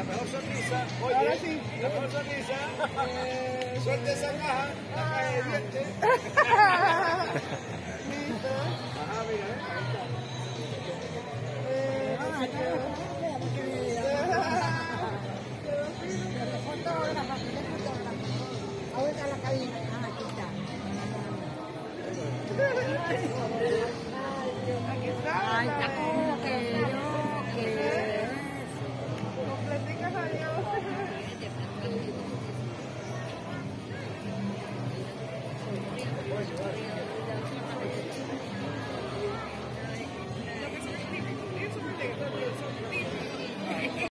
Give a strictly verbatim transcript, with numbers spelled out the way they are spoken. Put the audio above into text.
mejor sonrisa. Oye, ahora sí. la mejor sonrisa. Eh, suelta esa caja, la caja de dientes. Listo. Ajá, mira, ¿eh? Ahí está. Eh, Ah, listo. fotógrafo, fotógrafo. Ahorita la cabina. Ah, aquí está.